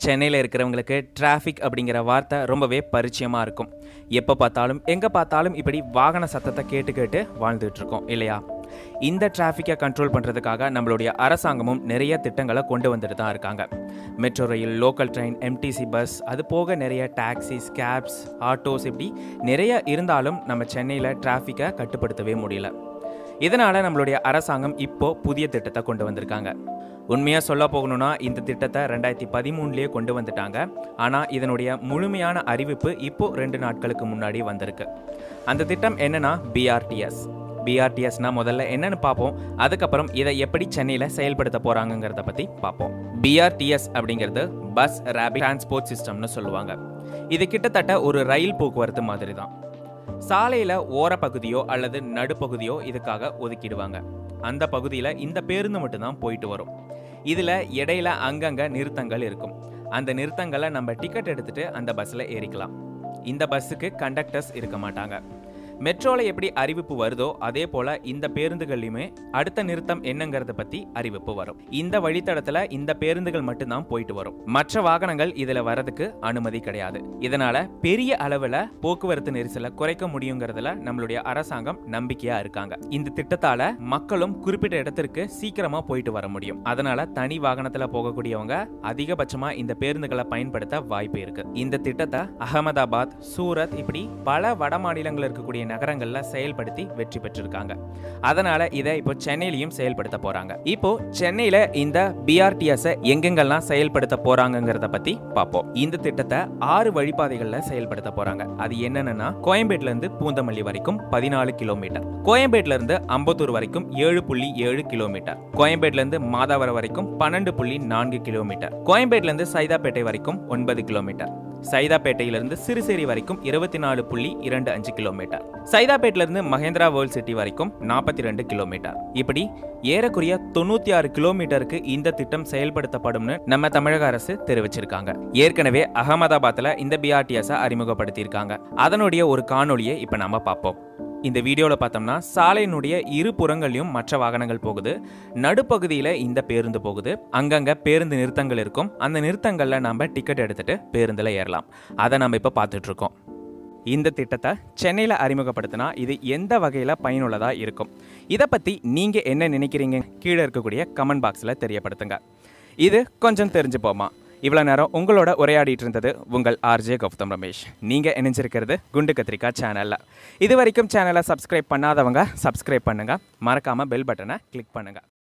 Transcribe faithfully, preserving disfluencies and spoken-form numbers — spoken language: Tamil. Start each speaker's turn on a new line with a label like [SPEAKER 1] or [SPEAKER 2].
[SPEAKER 1] சென்னையில் இருக்கிறவங்களுக்கு டிராஃபிக் அப்படிங்கிற வார்த்தை ரொம்பவே பரிச்சயமாக இருக்கும். எப்போ பார்த்தாலும் எங்கே பார்த்தாலும் இப்படி வாகன சத்தத்தை கேட்டு கேட்டு வாழ்ந்துட்டு இருக்கோம் இல்லையா? இந்த டிராஃபிக்கை கண்ட்ரோல் பண்ணுறதுக்காக நம்மளுடைய அரசாங்கமும் நிறைய திட்டங்களை கொண்டு வந்துட்டு தான் இருக்காங்க. Metro rail, local train, MTC bus, அது போக நிறைய டாக்ஸிஸ், கேப்ஸ், ஆட்டோஸ் இப்படி நிறைய இருந்தாலும் நம்ம சென்னையில் டிராஃபிக்கை கட்டுப்படுத்தவே முடியல. இதனால் நம்மளுடைய அரசாங்கம் இப்போது புதிய திட்டத்தை கொண்டு வந்திருக்காங்க. உண்மையாக சொல்ல போகணுன்னா இந்த திட்டத்தை ரெண்டாயிரத்தி பதிமூணுலேயே கொண்டு வந்துட்டாங்க. ஆனால் இதனுடைய முழுமையான அறிவிப்பு இப்போது ரெண்டு நாட்களுக்கு முன்னாடி வந்திருக்கு. அந்த திட்டம் என்னன்னா பிஆர்டிஎஸ். பிஆர்டிஎஸ்னா முதல்ல என்னன்னு பார்ப்போம். அதுக்கப்புறம் இதை எப்படி சென்னையில் செயல்படுத்த போகிறாங்கங்கிறத பற்றி பார்ப்போம். பிஆர்டிஎஸ் அப்படிங்கிறது பஸ் ரேபிட் டிரான்ஸ்போர்ட் சிஸ்டம்னு சொல்லுவாங்க. இது கிட்டத்தட்ட ஒரு ரயில் போக்குவரத்து மாதிரி தான். சாலையில் ஓரப்பகுதியோ அல்லது நடுப்பகுதியோ இதுக்காக ஒதுக்கிடுவாங்க. அந்த பகுதியில் இந்த பேருந்து மட்டும்தான் போயிட்டு வரும். இதில் இடையில அங்கங்கே நிறுத்தங்கள் இருக்கும். அந்த நிறுத்தங்களை நம்ம டிக்கெட் எடுத்துகிட்டு அந்த பஸ்ஸில் ஏறிக்கலாம். இந்த பஸ்ஸுக்கு கண்டக்டர்ஸ் இருக்க மாட்டாங்க. மெட்ரோவில் எப்படி அறிவிப்பு வருதோ அதே போல் இந்த பேருந்துகள்லையுமே அடுத்த நிறுத்தம் என்னங்கிறத பற்றி அறிவிப்பு வரும். இந்த வழித்தடத்தில் இந்த பேருந்துகள் மட்டும்தான் போயிட்டு வரும். மற்ற வாகனங்கள் இதில் வரதுக்கு அனுமதி கிடையாது. இதனால பெரிய அளவில் போக்குவரத்து நெரிசலை குறைக்க முடியுங்கிறதுல நம்மளுடைய அரசாங்கம் நம்பிக்கையா இருக்காங்க. இந்த திட்டத்தால மக்களும் குறிப்பிட்ட இடத்திற்கு சீக்கிரமா போயிட்டு வர முடியும். அதனால தனி வாகனத்தில் போகக்கூடியவங்க அதிகபட்சமா இந்த பேருந்துகளை பயன்படுத்த வாய்ப்பு இருக்கு. இந்த திட்டத்தை அகமதாபாத், சூரத் இப்படி பல வட மாநிலங்கள் இருக்கக்கூடிய நகரங்கள்ல செயல்படுத்தி வெற்றி பெற்றிருக்காங்க. அதனால இதை இப்போ சென்னையிலையும் செயல்படுத்த போறாங்க. இப்போ சென்னையில இந்த பிஆர்டிஎஸ் எங்கெங்கெல்லாம் செயல்படுத்த போறாங்கிறத பத்தி பார்ப்போம். இந்த திட்டத்தை ஆறு வழிபாதைகள்ல செயல்படுத்த போறாங்க. அது என்னன்னா, கோயம்பேட்ல இருந்து பூந்தமல்லி வரைக்கும் பதினாலு கிலோமீட்டர், கோயம்பேட்ல இருந்து அம்பத்தூர் வரைக்கும் ஏழு புள்ளி ஏழு கிலோமீட்டர், கோயம்பேட்ல இருந்து மாதாவரம் வரைக்கும் பன்னெண்டு புள்ளி நான்கு கிலோமீட்டர், கோயம்பேட்ல இருந்து சைதாப்பேட்டை வரைக்கும் ஒன்பது கிலோமீட்டர், சைதாப்பேட்டையிலிருந்து சிறுசேரி வரைக்கும் இருபத்தி நாலு புள்ளி இரண்டு அஞ்சு கிலோமீட்டர், சைதாப்பேட்டிலிருந்து மகேந்திரா வேர்ல்ட் சிட்டி வரைக்கும் நாற்பத்தி ரெண்டு கிலோமீட்டர். இப்படி ஏறக்குறைய தொண்ணூத்தி ஆறு கிலோமீட்டருக்கு இந்த திட்டம் செயல்படுத்தப்படும்னு நம்ம தமிழக அரசு தெரிவிச்சிருக்காங்க. ஏற்கனவே அகமதாபாத்ல இந்த பிஆர்டிஎஸ் அறிமுகப்படுத்தியிருக்காங்க. அதனுடைய ஒரு காணொலியை இப்ப நாம பார்ப்போம். இந்த வீடியோவில் பார்த்தோம்னா சாலையினுடைய இரு புறங்களையும் மற்ற வாகனங்கள் போகுது. நடுப்பகுதியில் இந்த பேருந்து போகுது. அங்கங்கே பேருந்து நிறுத்தங்கள் இருக்கும். அந்த நிறுத்தங்களில் நம்ம டிக்கெட் எடுத்துகிட்டு பேருந்தில் ஏறலாம். அதை நம்ம இப்போ பார்த்துட்ருக்கோம். இந்த திட்டத்தை சென்னையில் அறிமுகப்படுத்தினா இது எந்த வகையில் பயனுள்ளதாக இருக்கும்? இதை பற்றி நீங்கள் என்ன நினைக்கிறீங்க? கீழே இருக்கக்கூடிய கமெண்ட் பாக்ஸில் தெரியப்படுத்துங்க. இது கொஞ்சம் தெரிஞ்சு போமா. இவ்வளோ நேரம் உங்களோட உரையாடிட்டு இருந்தது உங்கள் ஆர்ஜே கௌதம் ரமேஷ். நீங்கள் இணைஞ்சிருக்கிறது குண்டு கத்திரிக்கா சேனலில். இது வரைக்கும் சேனலை சப்ஸ்கிரைப் பண்ணாதவங்க சப்ஸ்கிரைப் பண்ணுங்கள். மறக்காமல் பெல் பட்டனை கிளிக் பண்ணுங்கள்.